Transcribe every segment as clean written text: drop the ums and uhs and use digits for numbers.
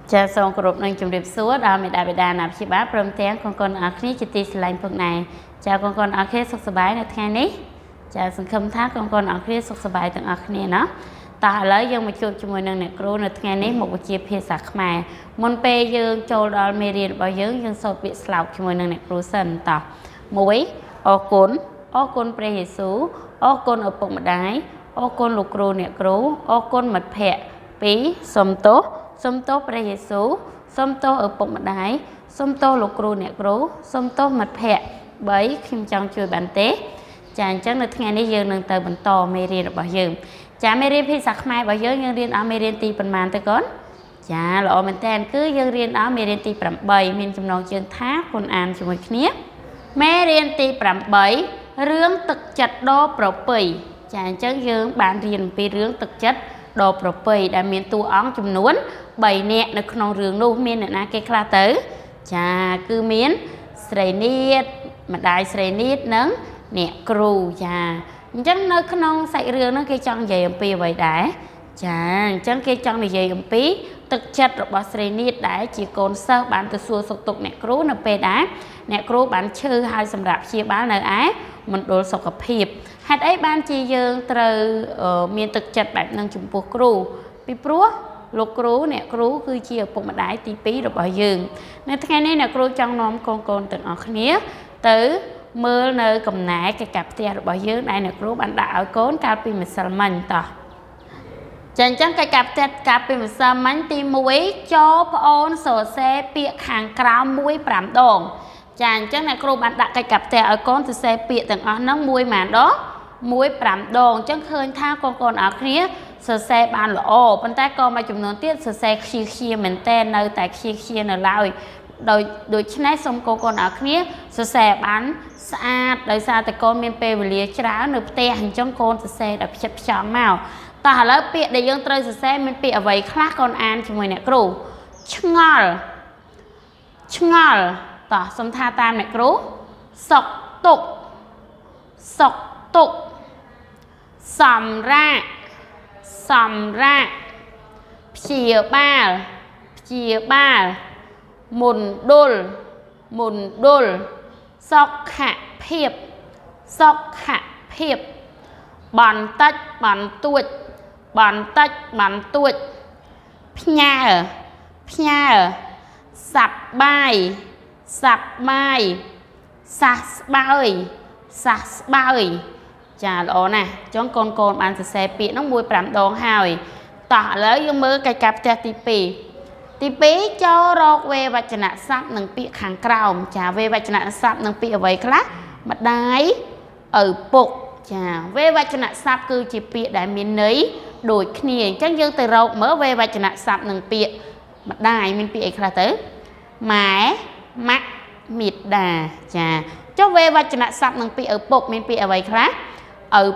Cha song group nâng chùm điệp xúa đó mẹ đại đà nạp chị bá prâm tiếng con ở khní chị tì lạnh phước này cha con ở khế sốc sơ bái này thay ní cha sân khâm thác con ở khế sốc sơ bái từng ở khní nó ta lấy dân một chút cho mùi nâng nè kru nè thay ní một chiếc phía sạc mẹ môn bê dương châu đo mê riêng bao dương sốt bị sọc cho mùi nâng nè kru sân ta mũi ô côn pre Giêsu ô côn ở bụng đáy ô côn lục kru nè kru ô côn mật phẹ bí xôm tốt pre Giêsu xôm tốt ở bụng đáy xôm tốt lục kru nè kru xôm tốt mật phẹ bởi khi trong chui bản tế chàng chắc được nghe đi dương nâng tờ bản to mê riêng bảo dương chả mê riêng phía sạc mai bảo dương nhưng riêng ở mê riêng ti phần màn tới con chả lộ mình tên cứ dương riêng ở mê riêng ti phần bầy mình trong nông chương thác con an cho mọi khía mê riêng ti phần bầy rướng thực chất đô pro bầy chàng chắc dương bản riêng vì rướng thực chất đô pro bầy đã miền tu óng chùm nuốn bầy nẹ nó không rướng nụ miền nè cái kla tới chả cứ miến srei niết mà đại srei niết nâng nè kru chà chắc nó không xảy rương nó cái chân dày pi vậy đã chà chắc cái chân này dày pi thực chất rồi bảo srei niết đã chỉ còn sơ bạn từ xua sụt tục nè kru nó pe đá nè kru bạn chư hai sầm rạp chia bán nơi á mình đồ sọc hợp hiệp hạt ấy ban chi dương từ miền thực chất bạn nâng chủng buộc kru pi prúa lục kru nè kru cứ chia một mặt đáy tí pí rồi bảo dương nên ngày nay nè kru trong nóm con từng ở khía tới mưa nơi cầm nải cái cặp tia rồi bảo dương đây nè kru bạn đạo cốn cao pi mình salmon tỏ chẳng chẳng cái cặp tia cặp pi mình salmon tìm muối cho ôn sổ xe bịa hàng cào muối bám đòn chẳng chẳng nè kru bạn đặt cái cặp tia ở cốn từ xe bịa từng ở nó muối màn đó muối bám đòn chẳng khơi tha con ở khía sơ xe bàn lỗ bên tay con mà chúng nó tiết sơ xe khi mình tên nơi tại khi nơi lại đôi chân này xong con ở khía sơ xe bán xa đời xa tại con miền pê về lìa cháo nộp tè hình trong con sơ xe đập chập chóng màu ta lấy bịa để dân chơi sơ xe miền pê ở vậy khác con ăn cho mình nè kru chngol ta xong tha tam nè kru sọc tục sầm ra chia ba mùn đôn sọc hạ hiệp bàn tuột nhà sạp bài sạp bài chà lỗ nè chón con bạn sẽ bị nó mùi bám đòn hài tỏ lấy dương mơ cái cặp tè tí pí cho rọc về và chân sắp nâng bị hàng cào chà về và chân sắp nâng bị ở vậy khác mặt đáy ở bụng chà về và chân sắp cứ chỉ bị đại miền nấy đổi khỉ chắc dương từ rộng mở về và chân sắp nâng bị mặt đáy mình bị khác tới mái mắt mịt đà chà cho về và chân sắp nâng bị ở bụng mình bị ở vậy khác ở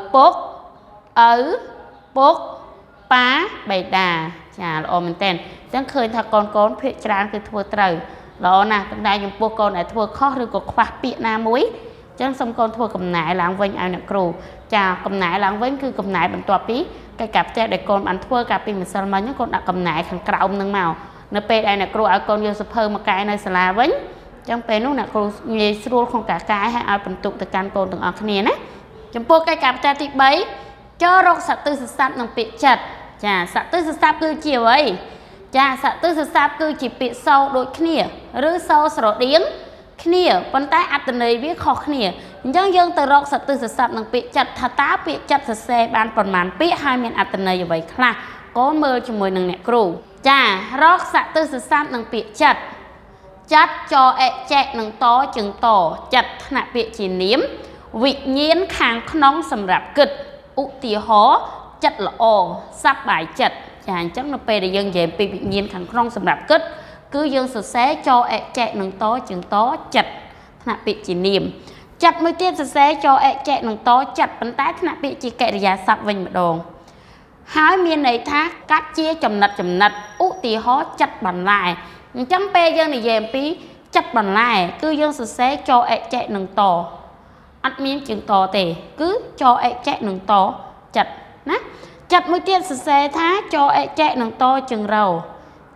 bốc pá bày đà chà lỗ mình tên chẳng khơi thà con phía trán cứ thua trời đó nè từng đây những bố con này thua khó rồi có khoa bịa na muối chẳng xong con thua cầm nải láng vinh ai nè kru chà cầm nải láng vinh cứ cầm nải bằng tọa bí cái cặp che để con ăn thua cặp pin mình sao mà những con đã cầm nải thằng cào nâng màu nó pe đây nè kru ở con vô sập hơn một cái nơi xà vinh chẳng pe lúc nè kru nghe sưu không cả cái hay ở phần tụ từ can con từng ở kia nè chấm po cái cặp cha tịt bấy cho rong sạch tư sạch nông bị chặt chà sạch tư sạch cứ chiều ấy chà sạch tư sạch cứ chỉ bị sâu đôi kia rứ sâu sờ điếng kia con tay ăn từ này biết khó kia nhưng dân từ rong sạch tư sạch nông bị chặt thà tá bị chặt sạch xe ban phần màn biết hai miền ăn từ này vậy là có mơ cho mười nông nẹt kru chà rong sạch tư sạch nông bị chặt cho chạy nông to chừng to chặt nạp bị chỉ niếm vị nhiên kháng nóng sầm rạp kịch ụ tì hó chật lỗ sắp bài chật chàng chắc nó pe để dân về vị nhiên kháng nóng sầm rạp kịch cứ dân sửa xé cho chạy nâng to chừng to chật nạp bị chỉ niềm chật mới tiếp sửa xé cho chạy nâng to chật bánh tái nạp bị chỉ kệ giá sắp vinh một đồn hai miền này thác cắt chia chầm nật ụ tì hó chật bàn lại chẳng pe dân này về tí chật bàn lại cứ dân sửa xé cho chạy nâng to ăn miếng chừng to tề cứ cho chạy nâng to chặt nè chặt mới tiết xe thá cho chạy nâng to chừng rầu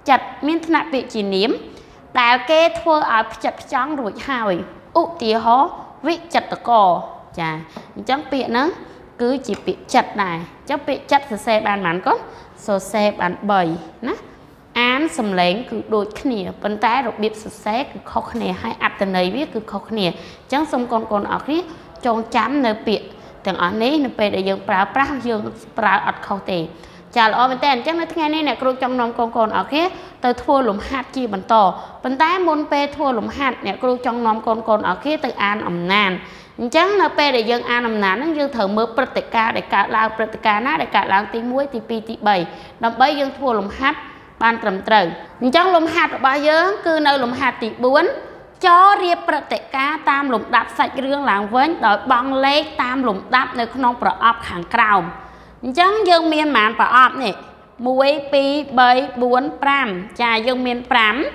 chặt miên thạch bị chỉ niếm đào kê thua ở chặt trắng rồi hài ụ tía hó vị chặt cò chà chẳng bị nó cứ chỉ bị chặt này chắc bị chặt xe bàn mắn có số xe bàn bầy ná án xâm lệnh cứ đôi khỉa bấn tái rồi biết xe cứ khó khỉa hay ạp tần ấy biết cứ khó khỉa chẳng xong con ở kia trông chám nơi bị từng ở ní nơi bị để dương prá dương prá ọt khâu tì chà là bên tên chắc nói nghe này nè cô trong nông con ở kia từ thua lùm hạt chi bắn tỏ bấn tái môn pe thua lùm hạt nè cô trong nông con ở kia từ an ẩm nàn chẳng là pe để dân an ẩm nàn nó dương thở mơ pratika để cả lao pratika ná để cả lao tí muối tí pi tí bầy đầm bấy dương thua lùm hạt ban trầm trời chẳng lùm hạt ở bao giờ cứ nơi lùm hạt tí buôn cho riêng pratika tam lùm đạp sạch riêng làng với đòi băng lê tam lùm đạp nơi không pro ấp hàng cào chẳng dương miên màn pro ấp này muối pi bầy buôn pram chà dương miên pram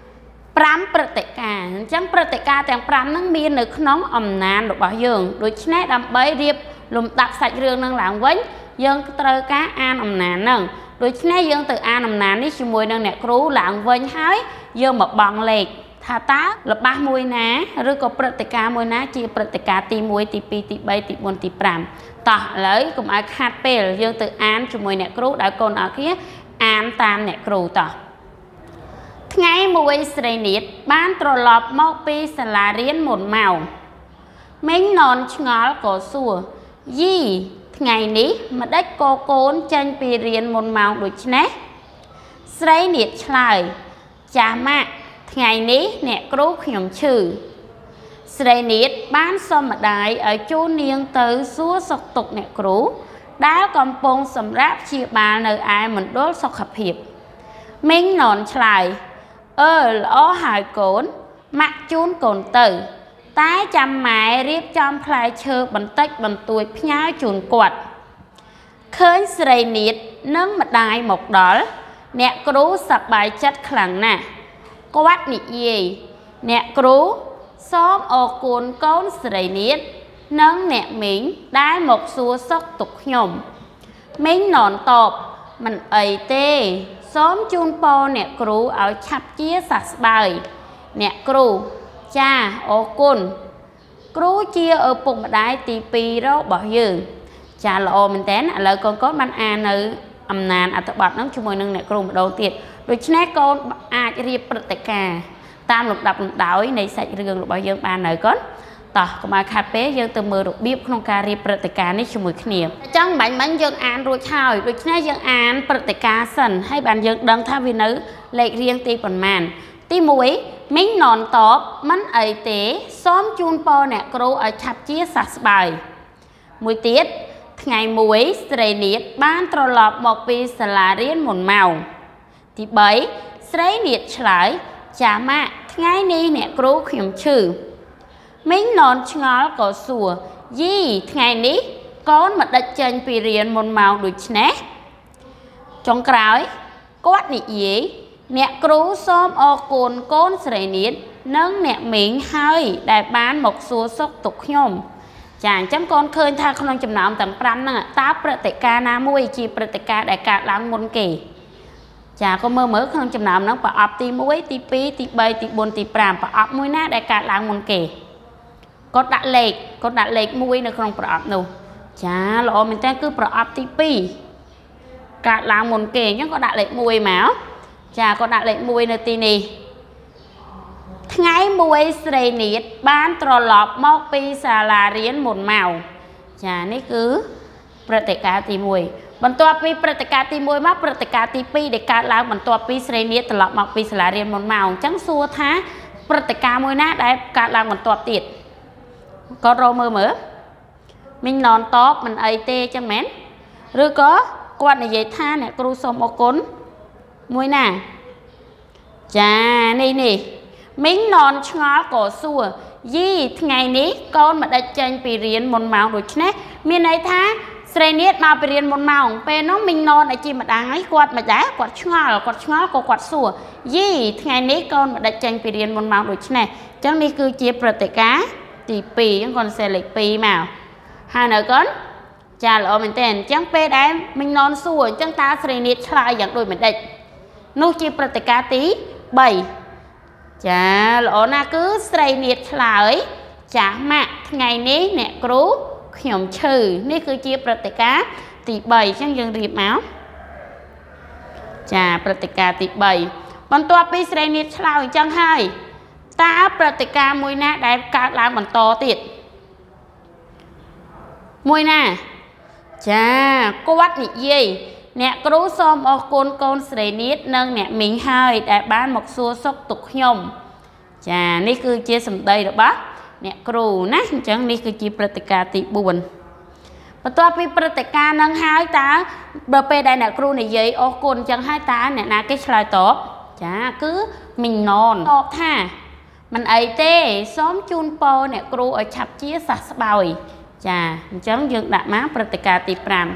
pratika chẳng pratikaទាំង5នឹងមាននៅក្នុងអំណាចរបស់យើងដូច្នេះដើម្បីរៀបលំដាប់សាច់រឿងនឹងឡើងវិញយើងត្រូវការអានអំណាចនឹងដូច្នេះយើងទៅអានអំណាចនេះជាមួយនឹងអ្នកគ្រូឡើងវិញហើយយើងមកបង់លេខថាតើរបស់មួយណាឬក៏ព្រឹត្តិការណ៍មួយណាជាព្រឹត្តិការណ៍ទី1ទី2ទី3ទី4ទី5តោះឥឡូវកុំឲ្យខាតពេលយើងទៅអានជាមួយអ្នកគ្រូដែលកូនអរគ្នាអានតាមអ្នកគ្រូតោះថ្ងៃមួយស្រីនាថបានត្រឡប់មកពីសាលារៀនមុនម៉ោងមីងននឆ្ងល់ក៏សួរយីថ្ងៃនេះម្ដេចក៏កូនចេញពីរៀនមុនម៉ោងដូចនេះស្រីនាថឆ្លើយចាម៉ាក់ថ្ងៃនេះអ្នកគ្រូខ្ញុំឈឺស្រីនាថបានសុំម្ដាយឲ្យជូននាងទៅសួរសុខទុក្ខអ្នកគ្រូដែលកំពុងសម្រាប់ព្យាបាលនៅឯមណ្ឌលសុខភាពមីងននឆ្លើយល្អហើយកូនម៉ាក់ជូនកូនទៅតែចាំម៉ែរៀបចំផ្លែឈើបន្តិចបន្តួចផ្ញើជូនគាត់ឃើញស្រីនាថនិងម្ដាយមកដល់អ្នកគ្រូសប្បាយចិត្តខ្លាំងណាស់គាត់និយាយអ្នកគ្រូសូមអរគុណកូនស្រីនាថនិងអ្នកមីងដែលមកសួរសុខទុក្ខខ្ញុំមីងននតបមិនអីទេសូមជូនពរអ្នកគ្រូឲ្យឆាប់ជាសះស្បើយអ្នកគ្រូចាអរគុណគ្រូជាឪពុកម្ដាយទី2របស់យើងចាល្អមែនតើឥឡូវកូនបានអាននៅអំណាចអត្ថបទហ្នឹងជាមួយនឹងអ្នកគ្រូម្ដងទៀតដូច្នេះកូនអាចរៀបព្រឹត្តិការណ៍តាមលំដាប់លំដោយនៃសាច់រឿងរបស់យើងបាននៅកូនតោះកុំឲ្យខាត់ពេលយើងទៅមើលរបៀបក្នុងការរៀបព្រឹត្តិការណ៍នេះជាមួយគ្នាអញ្ចឹងបាញ់យើងអានរួចហើយដូច្នេះយើងអានព្រឹត្តិការណ៍សិនហើយបានយើងដឹងថាវានៅលេខរៀងទីប៉ុន្មានទី1មីងននតបមិនអីទេសូមជូនពរអ្នកគ្រូឲ្យឆាប់ជាសះស្បើយមួយទៀតថ្ងៃមួយស្រីនាថបានត្រឡប់មកពីសាលារៀនមុនម៉ោងទី3ស្រីនាថឆ្លើយចាម៉ាក់ថ្ងៃនេះអ្នកគ្រូខ្ញុំឈឺមីងននឆ្ងល់ក៏សួរយីថ្ងៃនេះកូនមកដេចចេញពីរៀនមុនម៉ោងដូចនេះចុងក្រោយគាត់និយាយអ្នកគ្រូសូមអរគុណកូនស្រីនាថនិងអ្នកមីងហើយដែលបានមកសួរសុខទុក្ខខ្ញុំចាអញ្ចឹងកូនឃើញថាក្នុងចំណោមទាំង5ហ្នឹងតើព្រឹត្តិការណ៍ណាមួយជាព្រឹត្តិការណ៍ដែលកើតឡើងមុនគេចាកុំមើលក្នុងចំណោមហ្នឹងប្រអប់ទី1ទី2ទី3ទី4ទី5ប្រអប់មួយណាដែលកើតឡើងមុនគេគាត់ដាក់លេខ1នៅក្នុងប្រអប់នោះចាល្អមែនតើគឺប្រអប់ទី2កើតឡើងមុនគេអញ្ចឹងគាត់ដាក់លេខ1មកចាគាត់ដាក់លេខ1នៅទីនេះថ្ងៃមួយស្រីនាថបានត្រឡប់មកពីសាលារៀនមុនម៉ោងចានេះគឺព្រឹត្តិការណ៍ទី1បន្ទាប់ពីព្រឹត្តិការណ៍ទី1មកព្រឹត្តិការណ៍ទី2ដែលកើតឡើងបន្ទាប់ពីស្រីនាថត្រឡប់មកពីសាលារៀនមុនម៉ោងអញ្ចឹងសួរថាព្រឹត្តិការណ៍មួយណាដែលកើតឡើងបន្ទាប់ទៀតគាត់រកមើលមីងននតបមិនអីទេចឹងមែនឬក៏គាត់និយាយថាអ្នកគ្រូសូមអរគុណមួយណាចានេះមីងននឆ្ងល់ក៏សួរយីថ្ងៃនេះកូនមកដេចចេញពីរៀនមុនម៉ោងដូចនេះមានន័យថាស្រីនាថមកពីរៀនមុនម៉ោងពេលនោះមីងននឲ្យជាម្ដាយគាត់មិនដែរគាត់ឆ្ងល់ក៏គាត់សួរយីថ្ងៃនេះកូនមកដេចចេញពីរៀនមុនម៉ោងដូចនេះអញ្ចឹងនេះគឺជាព្រឹត្តិការណ៍ទី2អញ្ចឹងគាត់សេលេខ2មកហើយនៅកូនចាល្អមែនតើអញ្ចឹងពេលដែលមីងននសួរអញ្ចឹងតើស្រីនាថឆ្លើយយ៉ាងដូចម្ដេចនោះជាព្រឹត្តិការណ៍ទី3ចាល្អណាស់គឺស្រីនាថឆ្លើយចាស់ម៉ាក់ថ្ងៃនេះអ្នកគ្រូខ្ញុំឈឺនេះគឺជាព្រឹត្តិការណ៍ទី3អញ្ចឹងយើងរៀបមកចាព្រឹត្តិការណ៍ទី3បន្ទាប់ពីស្រីនាថឆ្លើយអញ្ចឹងហើយតើព្រឹត្តិការណ៍មួយណាដែលកើតឡើងបន្តទៀតមួយណាចាគាត់និយាយអ្នកគ្រូសូមអរគុណកូនស្រីនាថនិងអ្នកមីងហើយដែលបានមកសួរសុខទុក្ខខ្ញុំចានេះគឺជាសម្ដីរបស់អ្នកគ្រូណាអញ្ចឹងនេះគឺជាព្រឹត្តិការណ៍ទី4បន្ទាប់ពីព្រឹត្តិការណ៍នឹងហើយតើបើពេលដែលអ្នកគ្រូនិយាយអរគុណអញ្ចឹងហើយតើអ្នកណាគេឆ្លើយតបចាគឺមីងណនតបថាមិនអីទេសូមជូនពរអ្នកគ្រូឲ្យឆាប់ជាសះស្បើយចាអញ្ចឹងយើងដាក់មកព្រឹត្តិការណ៍ទី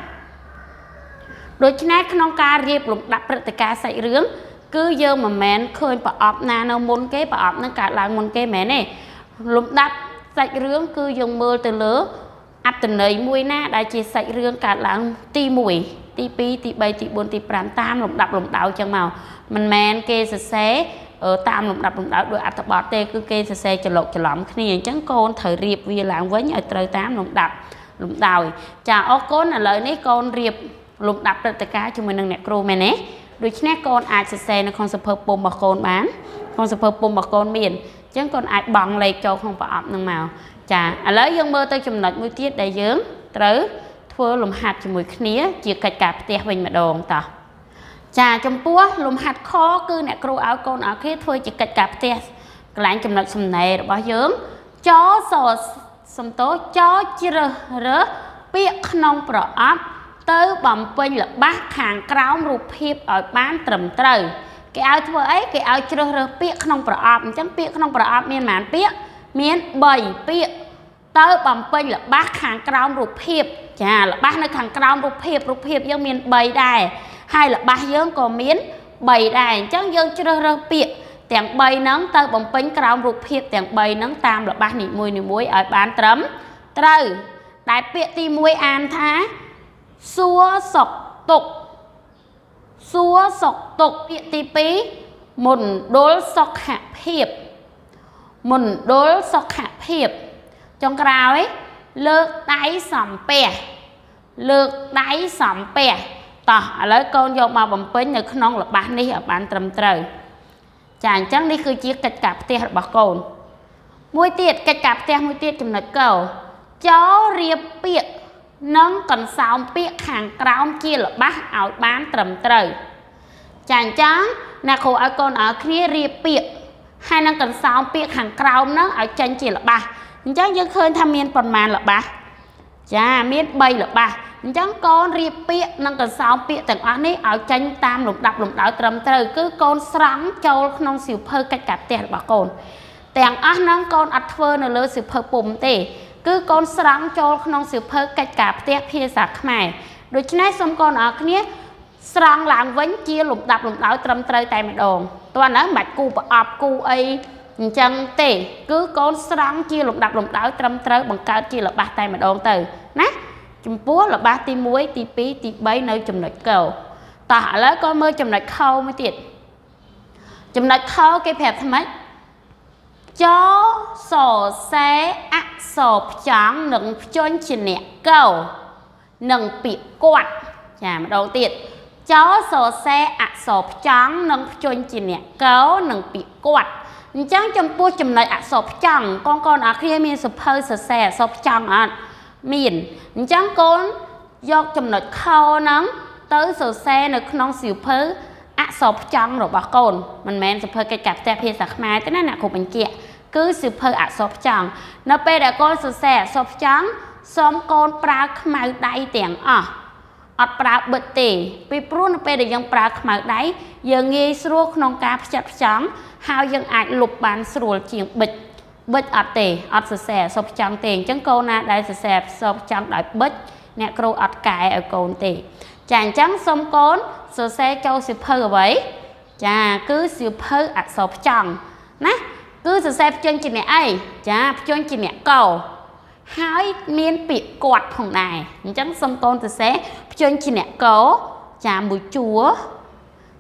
5ដូច្នេះក្នុងការរៀបលំដាប់ព្រឹត្តិការណ៍សាច់រឿងគឺយើងមិនមែនឃើញប្រអប់ណានៅមុនគេប្រអប់នឹងកើតឡើងមុនគេមែនទេលំដាប់សាច់រឿងគឺយើងមើលទៅលើអត្ថន័យមួយណាដែលជាសាច់រឿងកើតឡើងទី1ទី2ទី3ទី4ទី5តាមលំដាប់លំដោយចឹងមកមិនមែនគេសរសេរតាមលំដាប់លំដោយដោយអត្ថបទទេគឺគេសរសេរច្រឡុកច្រឡំគ្នាអញ្ចឹងកូនត្រូវរៀបវាឡើងវិញឲ្យត្រូវតាមលំដាប់លំដោយចាអរគុណឥឡូវនេះកូនរៀបលំដាប់ព្រឹត្តិការណ៍ជាមួយនឹងអ្នកគ្រូមែនទេដូច្នេះកូនអាចសរសេរនៅក្នុងសៀវភៅពុម្ពរបស់កូនបានក្នុងសៀវភៅពុម្ពរបស់កូនមានអញ្ចឹងកូនអាចបង់លេខចូលក្នុងប្រអប់នឹងមកចាឥឡូវយើងមើលទៅចំណុចមួយទៀតដែលយើងត្រូវធ្វើលំហាត់ជាមួយគ្នាជាកិច្ចការផ្ទះវិញម្ដងតោះចាចំពោះលំហាត់ខគឺអ្នកគ្រូឲ្យកូនអរគ្នាធ្វើជាកិច្ចការផ្ទះកន្លែងចំណុចសំណេររបស់យើងចសសំទោចជ្រើសរើសពាក្យក្នុងប្រអប់ទៅបំពេញល្បះខាងក្រោមរូបភាពឲ្យបានត្រឹមត្រូវគេឲ្យធ្វើអីគេឲ្យជ្រើសរើសពាក្យក្នុងប្រអប់អញ្ចឹងពាក្យក្នុងប្រអប់មានប៉ុន្មានពាក្យមាន3ពាក្យទៅបំពេញល្បះខាងក្រោមរូបភាពចាល្បះនៅខាងក្រោមរូបភាពយើងមាន3ដែរហើយល្បះយើងក៏មាន3ដែរអញ្ចឹងយើងជ្រើសរើសពាក្យទាំង3ហ្នឹងទៅបំពេញក្រោមរូបភាពទាំង3ហ្នឹងតាមល្បះនីមួយៗឲ្យបានត្រឹមត្រូវដែលពាក្យទី1អានថាសួរសុខទុក្ខសួរសុខទុក្ខពាក្យទី2មណ្ឌលសុខភាពមណ្ឌលសុខភាពចុងក្រោយលើកដៃសំពះលើកដៃសំពះតោះឥឡូវកូនយកមកបំពេញនៅក្នុងល្បះនេះឲ្យបានត្រឹមត្រូវចាអញ្ចឹងនេះគឺជាកិច្ចការផ្ទះរបស់កូនមួយទៀតកិច្ចការផ្ទះមួយទៀតចំណុចកចូលរៀបពាក្យនិងកន្សោមពាក្យខាងក្រោមជាល្បះឲ្យបានត្រឹមត្រូវចាអញ្ចឹងអ្នកគ្រូឲ្យកូនឲ្យគ្នារៀបពាក្យហើយនឹងកន្សោមពាក្យខាងក្រោមហ្នឹងឲ្យចេញជាល្បះអញ្ចឹងយើងឃើញថាមានប៉ុន្មានល្បះចាមាន3ល្បះអញ្ចឹងកូនរៀបពាក្យនិងកន្សោមពាក្យទាំងអស់នេះឲ្យចេញតាមលំដាប់លំដោយត្រឹមត្រូវគឺកូនស្រង់ចូលក្នុងសៀវភៅកិច្ចការផ្ទះរបស់កូនទាំងអស់ហ្នឹងកូនអត់ធ្វើនៅលើសៀវភៅពុម្ពទេគឺកូនស្រង់ចូលក្នុងសៀវភៅកិច្ចការផ្ទះភាសាខ្មែរដូច្នេះសូមកូនអរគ្នាស្រង់ឡើងវិញជាលំដាប់លំដោយត្រឹមត្រូវតែម្ដងតោះហ្នឹងមិនបាច់គូប្រអប់គូអីអញ្ចឹងទេគឺកូនស្រង់ជាលំដាប់លំដោយត្រឹមត្រូវបង្កើតជាល្បះតែម្ដងទៅណាចំពោះល្បះទី1ទី2ទី3នៅចំណុចកតោះឥឡូវកូនមើលចំណុចខមួយទៀតចំណុចខគេប្រាប់ថាម៉េចចសរសេរអក្សរផ្ចង់និងភ្ជន់ជាអ្នកកនិងពាក្យគាត់ចាម្ដងទៀតចសរសេរអក្សរផ្ចង់និងភ្ជន់ជាអ្នកកនិងពាក្យគាត់អញ្ចឹងចំពោះចំណុចអក្សរផ្ចង់កូនអរគ្នាមានសភៅសរសេរអក្សរផ្ចង់អត់មានអញ្ចឹងកូនយកចំណុចខហ្នឹងទៅសរសេរនៅក្នុងសៀវភៅអក្សរផ្ចង់របស់កូនមិនមែនសៀវភៅកិច្ចការផ្ទះភាសាខ្មែរទេណាអ្នកគ្រូបញ្ជាក់គឺសៀវភៅអក្សរផ្ចង់នៅពេលដែលកូនសរសេរអក្សរផ្ចង់សូមកូនប្រើខ្មៅដៃទាំងអស់អត់ប្រើបិទទេពីព្រោះនៅពេលដែលយើងប្រើខ្មៅដៃយើងងាយស្រួលក្នុងការផ្ចិតផ្ចង់ហើយយើងអាចលុបបានស្រួលជាងបិទអត់ទេអត់សរសេរអក្សរផ្ចង់ទេអញ្ចឹងកូនណាដែលសរសេរអក្សរផ្ចង់ដោយបិទអ្នកគ្រូអត់កែឲ្យកូនទេចាអញ្ចឹងសូមកូនសរសេរចូលសៀវភៅអ្វីចាគឺសៀវភៅអក្សរផ្ចង់ណាគឺសរសេរភ្ជន់ជាអ្នកអីចាភ្ជន់ជាអ្នកកហើយមានពាក្យគាត់ផងដែរអញ្ចឹងសូមកូនសរសេរភ្ជន់ជាអ្នកកចាមួយជួរ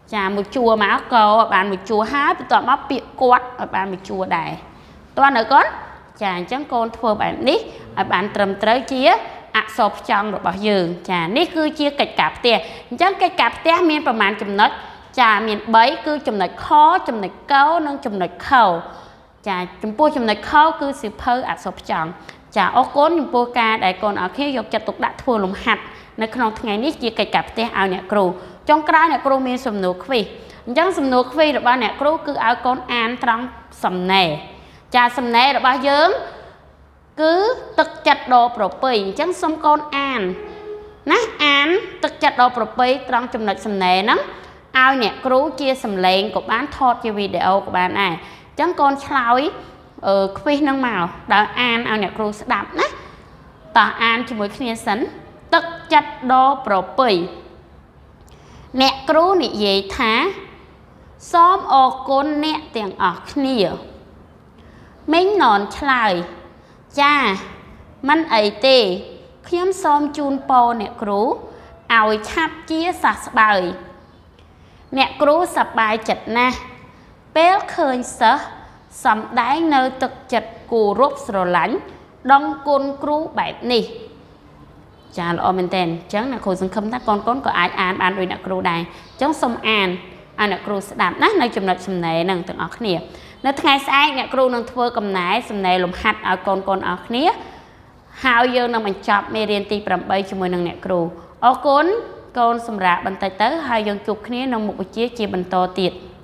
chà một chùa mà cầu bạn một chùa hái bị tọt móc bị quạt ở bạn một chùa đài toàn ở con chà chẳng con thua bạn đi ở bạn trầm tới chia sộp trong rồi bảo dường chà ní cứ chia cạch cạp tiền chẳng cạch cạp tiền miềnประมาณ ចំណុច chà miền bấy cứចំណុច khóចំណុច câu nângចំណុច khẩu chà chúng tôiចំណុច khẩu cứ sự phơi sộp trong chà ô côn chúng tôi ca đại con ở khi dục chặt tục đã thua lồng hạtในขนมថ្ងៃនេះជាកិច្ចការផ្ទះឲ្យអ្នកគ្រូចុងក្រោយអ្នកគ្រូមានសំណួរខ្វីអញ្ចឹងសំណួរខ្វីរបស់អ្នកគ្រូគឺឲ្យកូនអានត្រង់សំណេរចាសំណេររបស់យើងគឺទឹកចិត្តដ៏ប្រពៃអញ្ចឹងសូមកូនអានណាអានទឹកចិត្តដ៏ប្រពៃត្រង់ចំណុចសំណេរហ្នឹងឲ្យអ្នកគ្រូជាសំឡេងក៏បានថតជាវីដេអូក៏បានដែរអញ្ចឹងកូនឆ្លើយខ្វីហ្នឹងមកដល់អានឲ្យអ្នកគ្រូស្ដាប់ណាតោះអានជាមួយគ្នាសិនទឹកចិត្តដ៏ប្រពៃអ្នកគ្រូនិយាយថាសូមអរគុណអ្នកទាំងអស់គ្នាមីងននឆ្លើយចាមិនអីទេខ្ញុំសូមជូនពរអ្នកគ្រូឲ្យឆាប់ជាសះស្បើយអ្នកគ្រូសប្បាយចិត្តណាស់ពេលឃើញសិស្សសម្ដែងនៅទឹកចិត្តគោរពស្រឡាញ់ដឹងគុណគ្រូបែបនេះចាល្អមែនតើអញ្ចឹងអ្នកគ្រូសង្ឃឹមថាកូនក៏អាចអានបានដូចអ្នកគ្រូដែរអញ្ចឹងសូមអានឲ្យអ្នកគ្រូស្ដាប់ណានៅចំណុចសំណេរហ្នឹងទាំងអស់គ្នានៅថ្ងៃស្អែកអ្នកគ្រូនឹងធ្វើកំណែសំណេរលំហាត់ឲ្យកូនអស់គ្នាហើយយើងនឹងបញ្ចប់មេរៀនទី8ជាមួយនឹងអ្នកគ្រូអរគុណកូនសម្រាប់បន្តិចទៅហើយយើងជួបគ្នានៅមុខវិជ្ជាជាបន្តទៀត